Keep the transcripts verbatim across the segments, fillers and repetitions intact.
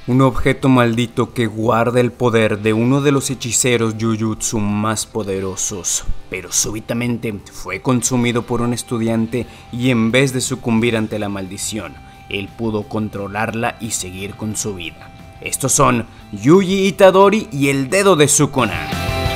Un objeto maldito que guarda el poder de uno de los hechiceros Jujutsu más poderosos, pero súbitamente fue consumido por un estudiante y en vez de sucumbir ante la maldición, él pudo controlarla y seguir con su vida. Estos son Yuji Itadori y el dedo de Sukuna.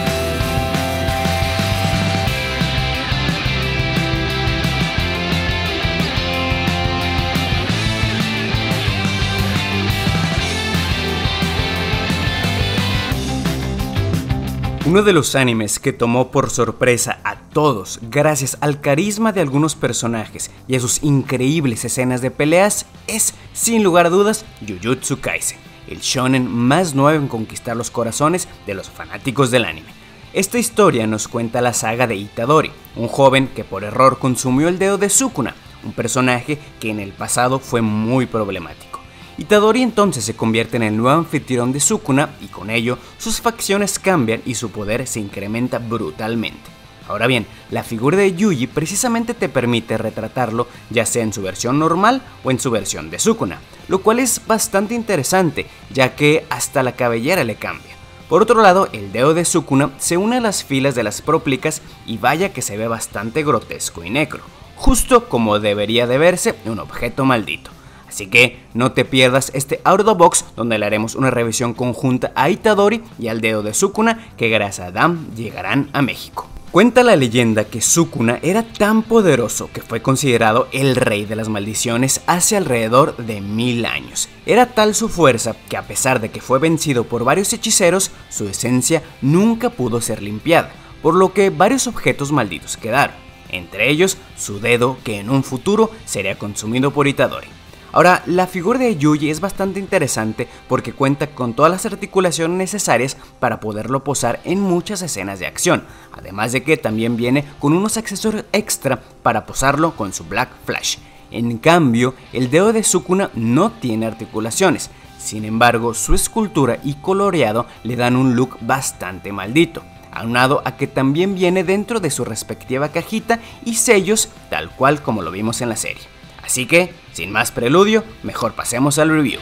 Uno de los animes que tomó por sorpresa a todos gracias al carisma de algunos personajes y a sus increíbles escenas de peleas es, sin lugar a dudas, Jujutsu Kaisen, el shonen más nuevo en conquistar los corazones de los fanáticos del anime. Esta historia nos cuenta la saga de Itadori, un joven que por error consumió el dedo de Sukuna, un personaje que en el pasado fue muy problemático. Itadori entonces se convierte en el nuevo anfitrión de Sukuna y con ello sus facciones cambian y su poder se incrementa brutalmente. Ahora bien, la figura de Yuji precisamente te permite retratarlo ya sea en su versión normal o en su versión de Sukuna, lo cual es bastante interesante ya que hasta la cabellera le cambia. Por otro lado, el dedo de Sukuna se une a las filas de las próplicas y vaya que se ve bastante grotesco y necro, justo como debería de verse un objeto maldito. Así que no te pierdas este Out of the Box donde le haremos una revisión conjunta a Itadori y al dedo de Sukuna que gracias a Dam llegarán a México. Cuenta la leyenda que Sukuna era tan poderoso que fue considerado el rey de las maldiciones hace alrededor de mil años. Era tal su fuerza que a pesar de que fue vencido por varios hechiceros, su esencia nunca pudo ser limpiada, por lo que varios objetos malditos quedaron, entre ellos su dedo que en un futuro sería consumido por Itadori. Ahora, la figura de Yuji es bastante interesante porque cuenta con todas las articulaciones necesarias para poderlo posar en muchas escenas de acción, además de que también viene con unos accesorios extra para posarlo con su Black Flash. En cambio, el dedo de Sukuna no tiene articulaciones, sin embargo su escultura y coloreado le dan un look bastante maldito, aunado a que también viene dentro de su respectiva cajita y sellos tal cual como lo vimos en la serie. Así que, sin más preludio, mejor pasemos al review.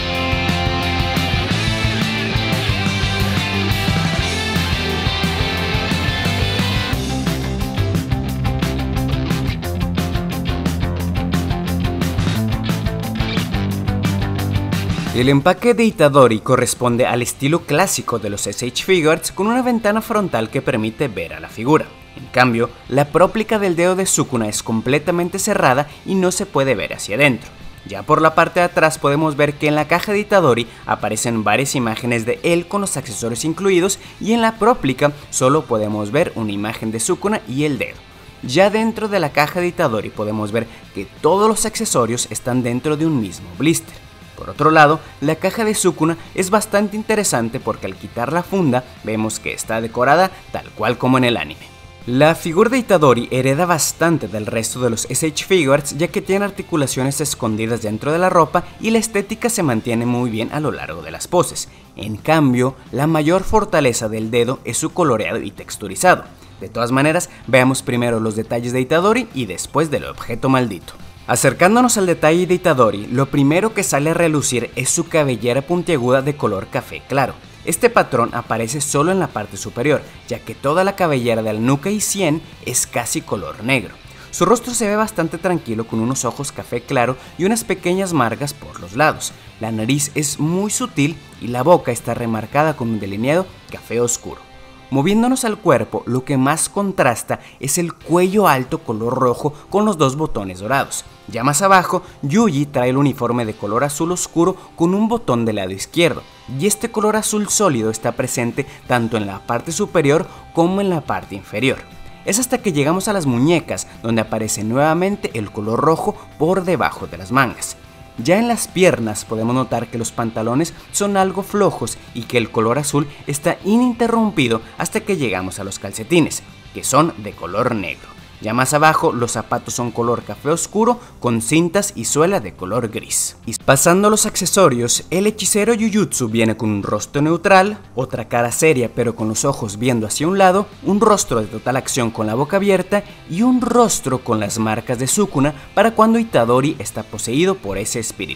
El empaque de Itadori corresponde al estilo clásico de los S H Figures con una ventana frontal que permite ver a la figura. En cambio, la próplica del dedo de Sukuna es completamente cerrada y no se puede ver hacia adentro. Ya por la parte de atrás podemos ver que en la caja de Itadori aparecen varias imágenes de él con los accesorios incluidos y en la próplica solo podemos ver una imagen de Sukuna y el dedo. Ya dentro de la caja de Itadori podemos ver que todos los accesorios están dentro de un mismo blister. Por otro lado, la caja de Sukuna es bastante interesante porque al quitar la funda vemos que está decorada tal cual como en el anime. La figura de Itadori hereda bastante del resto de los S H Figures ya que tiene articulaciones escondidas dentro de la ropa y la estética se mantiene muy bien a lo largo de las poses. En cambio, la mayor fortaleza del dedo es su coloreado y texturizado. De todas maneras, veamos primero los detalles de Itadori y después del objeto maldito. Acercándonos al detalle de Itadori, lo primero que sale a relucir es su cabellera puntiaguda de color café claro. Este patrón aparece solo en la parte superior, ya que toda la cabellera de la nuca y sien es casi color negro. Su rostro se ve bastante tranquilo con unos ojos café claro y unas pequeñas marcas por los lados. La nariz es muy sutil y la boca está remarcada con un delineado café oscuro. Moviéndonos al cuerpo, lo que más contrasta es el cuello alto color rojo con los dos botones dorados. Ya más abajo, Yuji trae el uniforme de color azul oscuro con un botón del lado izquierdo, y este color azul sólido está presente tanto en la parte superior como en la parte inferior. Es hasta que llegamos a las muñecas donde aparece nuevamente el color rojo por debajo de las mangas. Ya en las piernas podemos notar que los pantalones son algo flojos y que el color azul está ininterrumpido hasta que llegamos a los calcetines, que son de color negro. Ya más abajo los zapatos son color café oscuro con cintas y suela de color gris. Y pasando a los accesorios, el hechicero Jujutsu viene con un rostro neutral, otra cara seria pero con los ojos viendo hacia un lado, un rostro de total acción con la boca abierta y un rostro con las marcas de Sukuna para cuando Itadori está poseído por ese espíritu.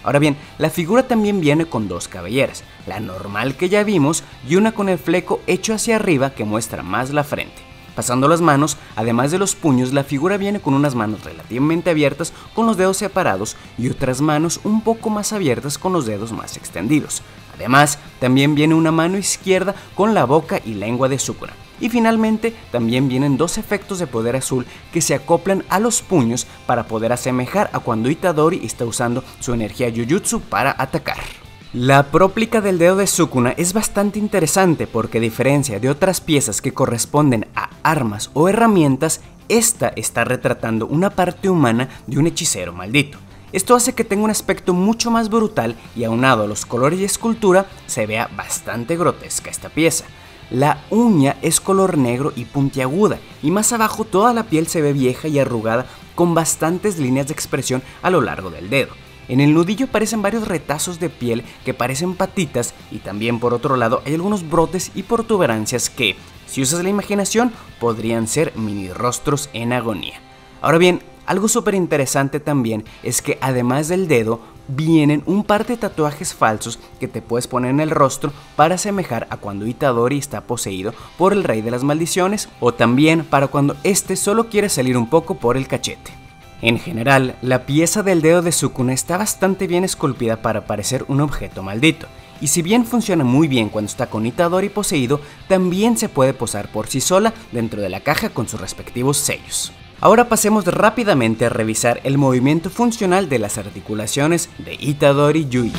Ahora bien, la figura también viene con dos cabelleras, la normal que ya vimos y una con el fleco hecho hacia arriba que muestra más la frente. Pasando las manos, además de los puños, la figura viene con unas manos relativamente abiertas con los dedos separados y otras manos un poco más abiertas con los dedos más extendidos. Además, también viene una mano izquierda con la boca y lengua de Sukuna. Y finalmente, también vienen dos efectos de poder azul que se acoplan a los puños para poder asemejar a cuando Itadori está usando su energía Jujutsu para atacar. La próplica del dedo de Sukuna es bastante interesante porque, a diferencia de otras piezas que corresponden a armas o herramientas, esta está retratando una parte humana de un hechicero maldito. Esto hace que tenga un aspecto mucho más brutal y, aunado a los colores y escultura, se vea bastante grotesca esta pieza. La uña es color negro y puntiaguda, y más abajo toda la piel se ve vieja y arrugada con bastantes líneas de expresión a lo largo del dedo. En el nudillo aparecen varios retazos de piel que parecen patitas, y también por otro lado hay algunos brotes y protuberancias que, si usas la imaginación, podrían ser mini rostros en agonía. Ahora bien, algo súper interesante también es que además del dedo, vienen un par de tatuajes falsos que te puedes poner en el rostro para asemejar a cuando Itadori está poseído por el rey de las maldiciones, o también para cuando este solo quiere salir un poco por el cachete. En general, la pieza del dedo de Sukuna está bastante bien esculpida para parecer un objeto maldito, y si bien funciona muy bien cuando está con Itadori poseído, también se puede posar por sí sola dentro de la caja con sus respectivos sellos. Ahora pasemos rápidamente a revisar el movimiento funcional de las articulaciones de Itadori Yuji.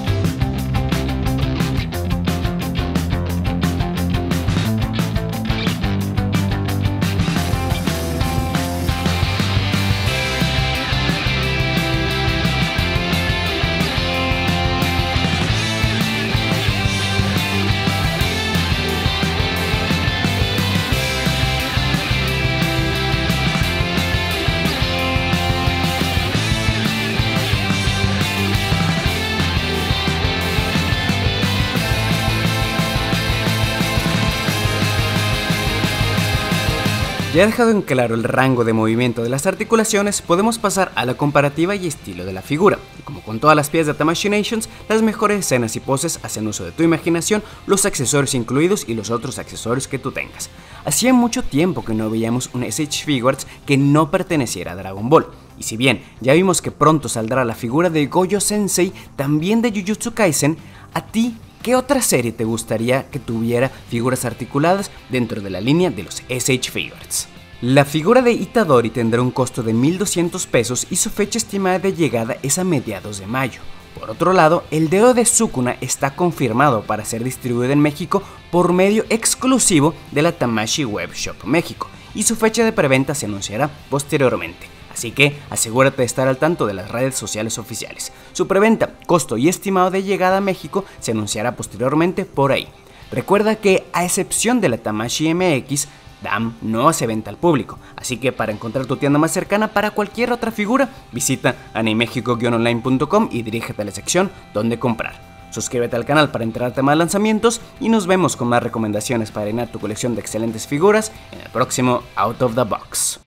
Ya dejado en claro el rango de movimiento de las articulaciones, podemos pasar a la comparativa y estilo de la figura. Y como con todas las piezas de Tamashii Nations, las mejores escenas y poses hacen uso de tu imaginación, los accesorios incluidos y los otros accesorios que tú tengas. Hacía mucho tiempo que no veíamos un S H Figuarts que no perteneciera a Dragon Ball. Y si bien ya vimos que pronto saldrá la figura de Gojo Sensei, también de Jujutsu Kaisen, a ti, ¿qué otra serie te gustaría que tuviera figuras articuladas dentro de la línea de los S H Figuarts? La figura de Itadori tendrá un costo de mil doscientos pesos y su fecha estimada de llegada es a mediados de mayo. Por otro lado, el dedo de Sukuna está confirmado para ser distribuido en México por medio exclusivo de la Tamashii Web Shop México, y su fecha de preventa se anunciará posteriormente. Así que asegúrate de estar al tanto de las redes sociales oficiales. Su preventa, costo y estimado de llegada a México se anunciará posteriormente por ahí. Recuerda que, a excepción de la Tamashii M X, D A M no hace venta al público, así que para encontrar tu tienda más cercana para cualquier otra figura, visita animexico guion online punto com y dirígete a la sección donde comprar. Suscríbete al canal para enterarte de más lanzamientos y nos vemos con más recomendaciones para llenar tu colección de excelentes figuras en el próximo Out of the Box.